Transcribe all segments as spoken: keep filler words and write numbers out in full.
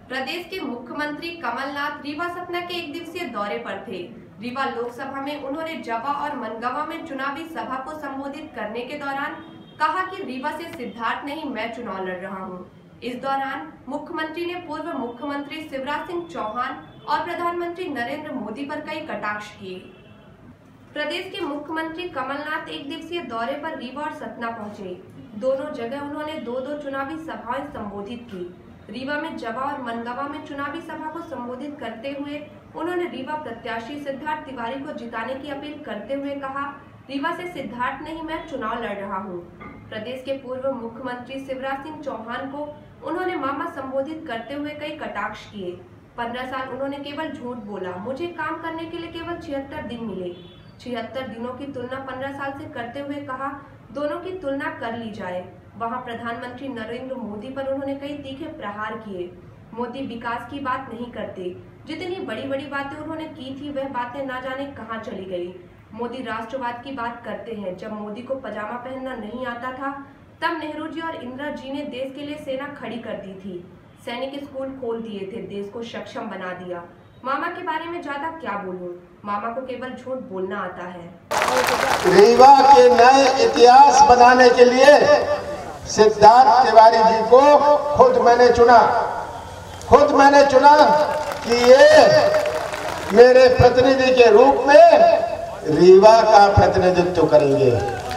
प्रदेश के मुख्यमंत्री कमलनाथ रीवा सतना के एक दिवसीय दौरे पर थे। रीवा लोकसभा में उन्होंने जवा और मनगवा में चुनावी सभा को संबोधित करने के दौरान कहा कि रीवा से सिद्धार्थ नहीं, मैं चुनाव लड़ रहा हूं। इस दौरान मुख्यमंत्री ने पूर्व मुख्यमंत्री शिवराज सिंह चौहान और प्रधानमंत्री नरेंद्र मोदी पर कई कटाक्ष किए। प्रदेश के मुख्यमंत्री कमलनाथ एक दिवसीय दौरे पर रीवा और सतना पहुंचे। दोनों जगह उन्होंने दो दो चुनावी सभाएं संबोधित की। रीवा में जवा और मनगवा में चुनावी सभा को संबोधित करते हुए उन्होंने रीवा प्रत्याशी सिद्धार्थ तिवारी को जिताने की अपील करते हुए कहा, रीवा से सिद्धार्थ नहीं, मैं चुनाव लड़ रहा हूं। प्रदेश के पूर्व मुख्यमंत्री शिवराज सिंह चौहान को उन्होंने मामा संबोधित करते हुए कई कटाक्ष किए। पंद्रह साल उन्होंने केवल झूठ बोला, मुझे काम करने के लिए केवल छिहत्तर दिन मिले। छिहत्तर दिनों की तुलना पंद्रह साल से करते हुए कहा, दोनों की तुलना कर ली जाए। वहां प्रधानमंत्री नरेंद्र मोदी पर उन्होंने कई तीखे प्रहार किए। मोदी विकास की बात नहीं करते, जितनी बड़ी बड़ी बातें उन्होंने की थी वह बातें ना जाने कहां चली गई। मोदी राष्ट्रवाद की बात करते हैं। जब मोदी को पजामा पहनना नहीं आता था तब नेहरू जी और इंदिरा जी ने देश के लिए सेना खड़ी कर दी थी। सैनिक स्कूल खोल दिए थे, देश को सक्षम बना दिया। मामा के बारे में ज्यादा क्या बोलूं, मामा को केवल झूठ बोलना आता है। रीवा के नए इतिहास बनाने के लिए सिद्धार्थ तिवारी जी को खुद मैंने चुना खुद मैंने चुना कि ये मेरे प्रतिनिधि के रूप में रीवा का प्रतिनिधित्व करेंगे।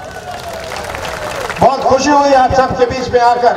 बहुत खुशी हुई आप सबके बीच में आकर।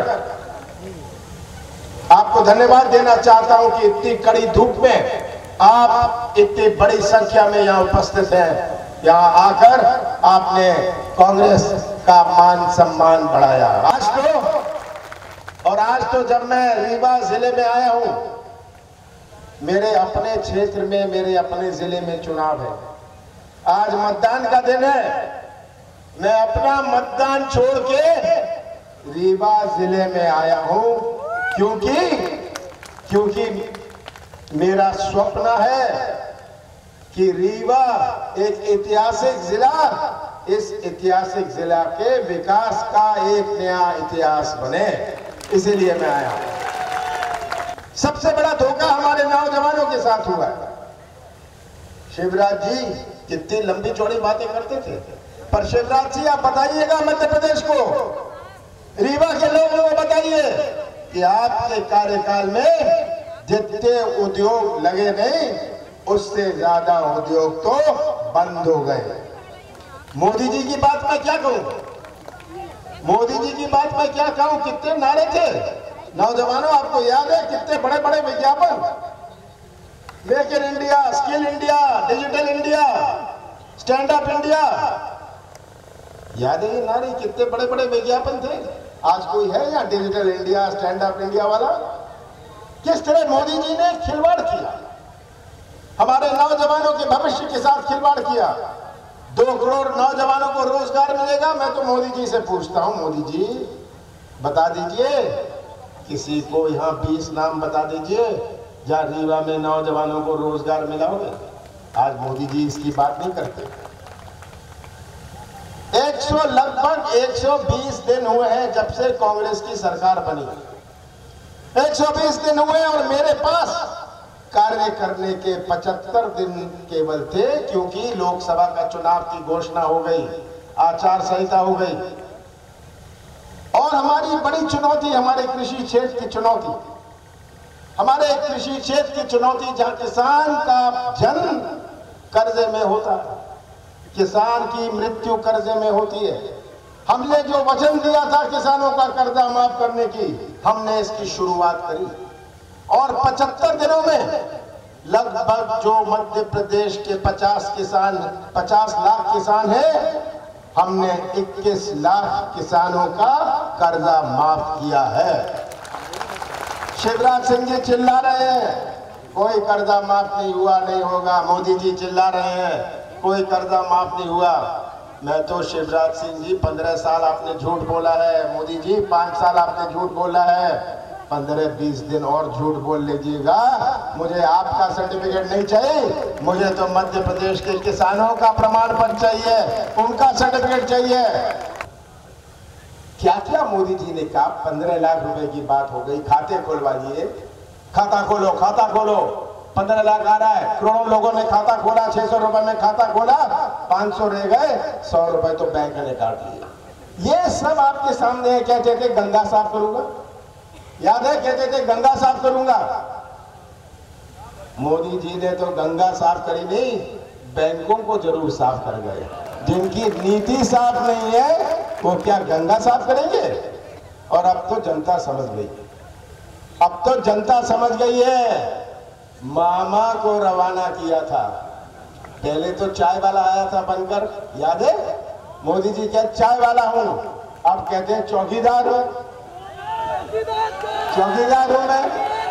आपको धन्यवाद देना चाहता हूं कि इतनी कड़ी धूप में आप इतनी बड़ी संख्या में यहां उपस्थित हैं। यहां आकर आपने कांग्रेस का मान सम्मान बढ़ाया। आज तो और आज तो जब मैं रीवा जिले में आया हूं, मेरे अपने क्षेत्र में, मेरे अपने जिले में चुनाव है। आज मतदान का दिन है। मैं अपना मतदान छोड़ के रीवा जिले में आया हूं क्योंकि क्योंकि मेरा स्वप्न है कि रीवा एक ऐतिहासिक जिला, इस ऐतिहासिक जिला के विकास का एक नया इतिहास बने, इसीलिए मैं आया। सबसे बड़ा धोखा हमारे नौजवानों के साथ हुआ है। शिवराज जी कितनी लंबी चौड़ी बातें करते थे, पर शिवराज जी आप बताइएगा मध्य प्रदेश को, रीवा के लोगों को बताइए कि आपके कार्यकाल में जितने उद्योग लगे नहीं, उससे ज्यादा उद्योग तो बंद हो गए। मोदी जी की बात मैं क्या कहूं, मोदी जी की बात मैं क्या कहूं, कितने नारे थे। नौजवानों आपको याद है कितने बड़े बड़े विज्ञापन, make in India, skill India, digital India, stand up India, याद है ये नारे, कितने बड़े बड़े विज्ञापन थे। आज कोई है या digital India, stand up India वाला? किस तरह मोदी जी ने खिलवाड़ किया, हमारे नौजवानों के भविष्य के साथ खिलवाड़ किया। दो करोड़ नौजवानों को रोजगार मिलेगा। मैं तो मोदी जी से पूछता हूं, मोदी जी बता दीजिए, किसी को यहाँ बीस नाम बता दीजिए जहाँ रीवा में नौजवानों को रोजगार मिला होगा। आज मोदी जी इसकी बात नहीं करते। एक सौ लगभग एक सौ बीस दिन हुए हैं जब से कांग्रेस की सरकार बनी। एक सौ बीस दिन हुए और मेरे पास कार्य करने के पचहत्तर दिन केवल थे, क्योंकि लोकसभा का चुनाव की घोषणा हो गई, आचार संहिता हो गई। और हमारी बड़ी चुनौती, हमारे कृषि क्षेत्र की चुनौती, हमारे कृषि क्षेत्र की चुनौती, जहां किसान का जन्म कर्जे में होता है, किसान की मृत्यु कर्जे में होती है। हमने जो वचन दिया था किसानों का कर्जा माफ करने की, हमने इसकी शुरुआत करी। और पचहत्तर दिनों में लगभग जो मध्य प्रदेश के पचास किसान पचास लाख किसान हैं, हमने इक्कीस लाख किसानों का कर्जा माफ किया है। शिवराज सिंह जी चिल्ला रहे हैं कोई कर्जा माफ नहीं हुआ, नहीं होगा। मोदी जी चिल्ला रहे हैं कोई कर्जा माफ नहीं हुआ। मैं तो शिवराज सिंह जी, पंद्रह साल आपने झूठ बोला है, मोदी जी पांच साल आपने झूठ बोला है, पंद्रह बीस दिन और झूठ बोल लीजिएगा। मुझे आपका सर्टिफिकेट नहीं चाहिए, मुझे तो मध्य प्रदेश के किसानों का प्रमाण पत्र चाहिए, उनका सर्टिफिकेट चाहिए। क्या क्या मोदी जी ने कहा, पंद्रह लाख रुपए की बात हो गई, खाते खुलवाइए, खाता खोलो खाता खोलो, पंद्रह लाख आ रहा है, करोड़ों लोगों ने खाता खोला, छह सौ रुपए में खाता खोला, पांच सौ रह गए, सौ रुपए तो बैंक ने काट लिए। ये सब आपके सामने है। कहते थे गंगा साफ करूंगा, याद है, कहते थे गंगा साफ करूंगा। मोदी जी ने तो गंगा साफ करी नहीं, बैंकों को जरूर साफ कर गए। जिनकी नीति साफ नहीं है वो क्या गंगा साफ करेंगे? और अब तो जनता समझ गई, अब तो जनता समझ गई है। मामा को रवाना किया था, पहले तो चाय वाला आया था बनकर, याद है? मोदी जी कहते चाय वाला हूं, अब कहते हैं चौकीदार हूं, चौकीदार हूं मैं।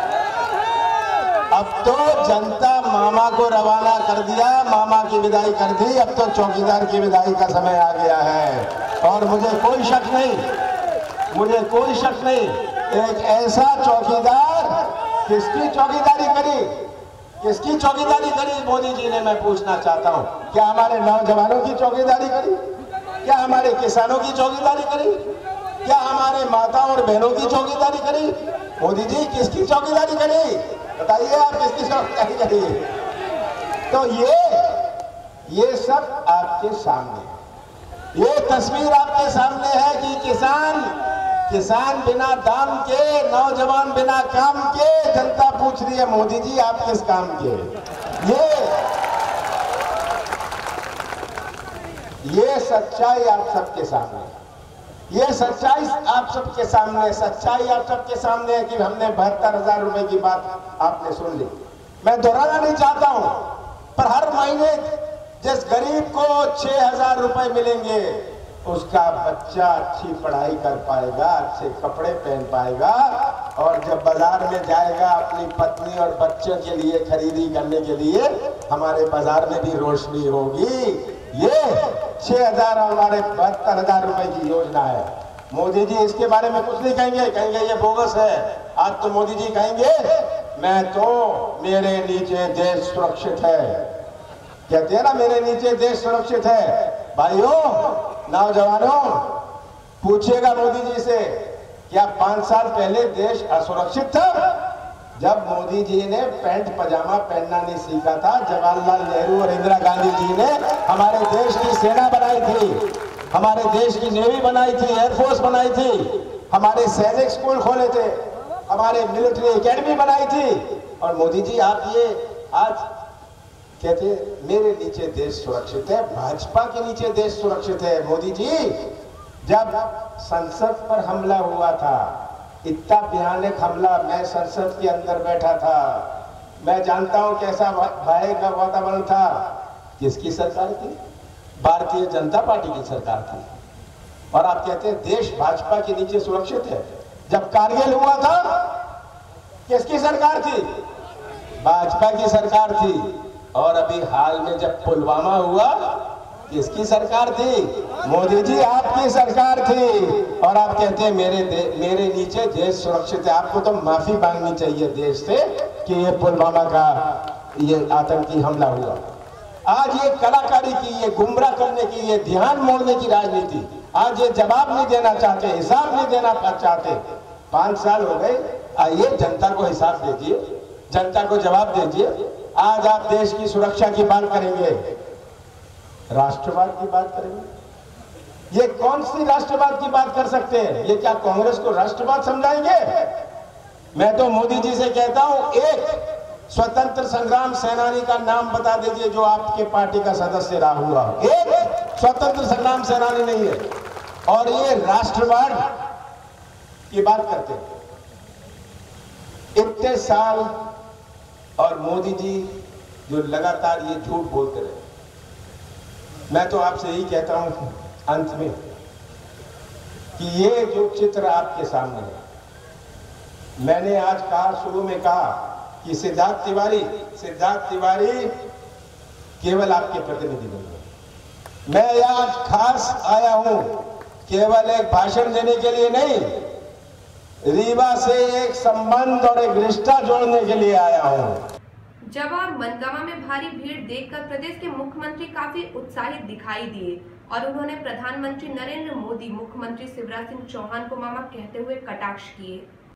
अब तो जनता मामा को रवाना कर दिया, मामा की विदाई कर दी, अब तो चौकीदार की विदाई का समय आ गया है। और मुझे कोई शक नहीं, मुझे कोई शक नहीं, एक ऐसा चौकीदार, किसकी चौकीदारी करी, किसकी चौकीदारी करी मोदी जी ने, मैं पूछना चाहता हूं। क्या हमारे नौजवानों की चौकीदारी करी? क्या हमारे किसानों की चौकीदारी करी? क्या हमारे माता और बहनों की चौकीदारी करी? मोदी जी किसकी चौकीदारी करी? बताइए आप, किसकी चौकीदारी करी? तो ये ये सब आपके सामने, ये तस्वीर आपके सामने है कि किसान किसान बिना दाम के, नौजवान बिना काम के, जनता पूछ रही है मोदी जी आप किस काम के? ये ये सच्चाई आप सबके सामने, ये सच्चाई आप सबके सामने, सच्चाई आप सबके सामने है कि हमने बहत्तर हजार रुपए की बात आपने सुन ली। मैं दोहराना नहीं चाहता हूं, पर हर महीने जिस गरीब को छह हजार रुपए मिलेंगे उसका बच्चा अच्छी पढ़ाई कर पाएगा, अच्छे कपड़े पहन पाएगा, और जब बाजार में जाएगा अपनी पत्नी और बच्चों के लिए खरीदी करने के लिए, हमारे बाजार में भी रोशनी होगी। ये छह हजार हमारे बहत्तर हजार रुपए की योजना है। मोदी जी इसके बारे में कुछ नहीं कहेंगे, कहेंगे ये बोगस है। आज तो मोदी जी कहेंगे मैं तो, मेरे नीचे देश सुरक्षित है, कहते हैं ना, मेरे नीचे देश सुरक्षित है। भाइयों, नौजवानों, पूछिएगा मोदी जी से, क्या पांच साल पहले देश असुरक्षित था? जब मोदी जी ने पैंट पजामा पहनना नहीं सीखा था, जवाहरलाल नेहरू और इंदिरा गांधी जी ने हमारे देश की सेना बनाई थी, हमारे देश की नेवी बनाई थी, एयरफोर्स बनाई थी, हमारे सैनिक स्कूल खोले थे, हमारे मिलिट्री एकेडमी बनाई थी। और मोदी जी आप ये आज कहते मेरे नीचे देश सुरक्षित है, भाजपा के नीचे देश सुरक्षित है। मोदी जी, जब संसद पर हमला हुआ था, इतना भयानक हमला, मैं संसद के अंदर बैठा था, मैं जानता हूं कैसा भय का वातावरण था। किसकी सरकार थी? भारतीय जनता पार्टी की सरकार थी। और आप कहते हैं देश भाजपा के नीचे सुरक्षित है। जब कारगिल हुआ था, किसकी सरकार थी? भाजपा की सरकार थी। और अभी हाल में जब पुलवामा हुआ, किसकी सरकार थी? मोदी जी आपकी सरकार थी। और आप कहते हैं मेरे मेरे नीचे देश सुरक्षित है। आपको तो माफी मांगनी चाहिए देश से कि ये पुलवामा का ये आतंकी हमला हुआ। आज ये कलाकारी की, ये गुमराह करने की, ये ध्यान मोड़ने की राजनीति, आज ये जवाब नहीं देना चाहते, हिसाब नहीं देना चाहते। पांच साल हो गए, आइए जनता को हिसाब दीजिए, जनता को जवाब दीजिए। आज आप देश की सुरक्षा की बात करेंगे, राष्ट्रवाद की बात करेंगे। ये कौन सी राष्ट्रवाद की बात कर सकते हैं? ये क्या कांग्रेस को राष्ट्रवाद समझाएंगे? मैं तो मोदी जी से कहता हूं, एक स्वतंत्र संग्राम सेनानी का नाम बता दीजिए जो आपके पार्टी का सदस्य रहा हुआ। एक स्वतंत्र संग्राम सेनानी नहीं है। और ये राष्ट्रवाद की बात करते हैं। इतने साल और मोदी जी जो लगातार ये झूठ बोलते रहे, मैं तो आपसे यही कहता हूं अंत में कि ये जो चित्र आपके सामने है, मैंने आज कहा, शुरू में कहा कि सिद्धार्थ तिवारी सिद्धार्थ तिवारी केवल आपके प्रतिनिधि नहीं है। मैं आज खास आया हूं केवल एक भाषण देने के लिए नहीं, रीवा से एक संबंध और एक रिश्ता जोड़ने के लिए आया हूं। जवा और मनगावा में भारी भीड़ देखकर प्रदेश के मुख्यमंत्री काफी उत्साहित दिखाई दिए और उन्होंने प्रधानमंत्री नरेंद्र मोदी, मुख्यमंत्री शिवराज सिंह चौहान को मामा कहते हुए कटाक्ष किए।